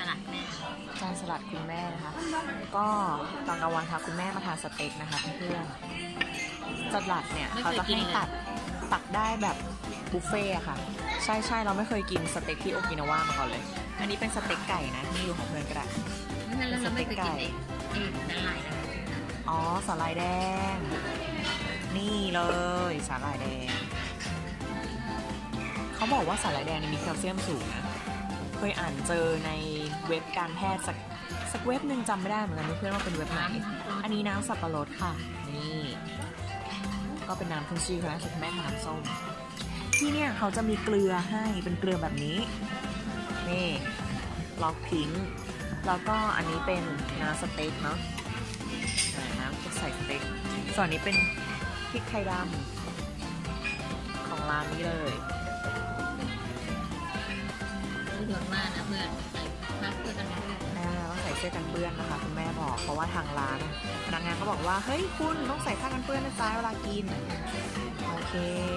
ลัดแม่จานสลัดคุณแม่นะคะก็ตอนกลางวันค่ะคุณแม่มาทานสเต็กนะคะเพื่อนสลัดเนี่ยเขาจะให้ตักได้แบบบุฟเฟ่อะค่ะใช่เราไม่เคยกินสเต็กที่โอกินาวามาก่อนเลยอันนี้เป็นสเต็กไก่นะที่อยู่ของเพื่อนกระดาษนั่นเราไม่เคยกินนั่นลายนะอ๋อสาหร่ายแดงนี่เลยสาหร่ายแดงเขาบอกว่าสาหร่ายแดงมีแคลเซียมสูงนะเคยอ่านเจอในเว็บการแพทย์สักเว็บหนึ่งจำไม่ได้เหมือนกันเพื่อนว่าเป็นเว็บไหนอันนี้น้ำสับปะรดค่ะนี่ก็เป็นน้ำขึ้นชื่อนะคุณแม่ทานน้ำส้มที่เนี่ยเขาจะมีเกลือให้เป็นเกลือแบบนี้นี่ล็อกพิงค์แล้วก็อันนี้เป็นน้ำสเต็กเนาะน้ำใส่สเต็กส่วนนี้เป็นพริกไทยดำของร้านนี้เลยเยอะมากนะเพื่อนใส่มาเพื่อกันเพื่อนต้องใส่เสื้อกันเปื้อนนะคะคุณแม่บอกเพราะว่าทางร้านพนักงานเขาบอกว่าเฮ้ยคุณต้องใส่ผ้ากันเปื้อนนะจ๊ะเวลากินโอเค